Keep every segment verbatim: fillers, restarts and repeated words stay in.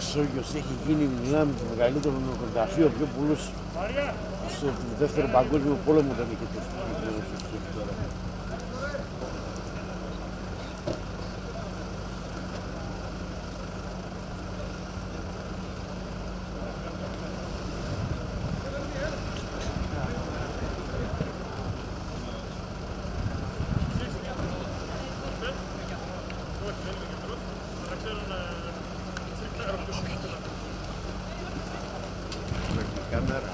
Μεσόγειος έχει γίνει, μιλάμε, το μεγαλύτερο νεκροταφείο, πιο πολλούς στο δεύτερο παγκόσμιο πόλεμο δεν είχε τόσο τώρα. Κάμερα.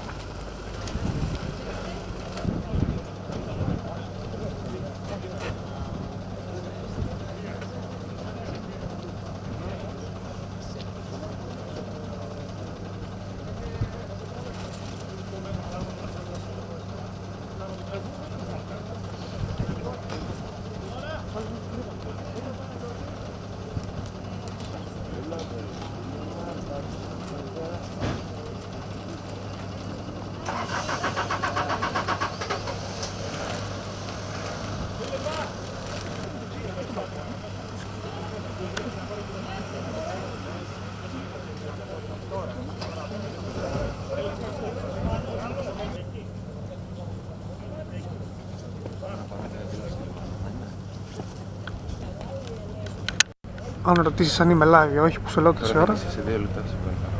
Αν ρωτήσεις αν είμαι live ή όχι, που σε λέω τόση ώρα. Σε δύο λεπτά, σε παρακαλώ.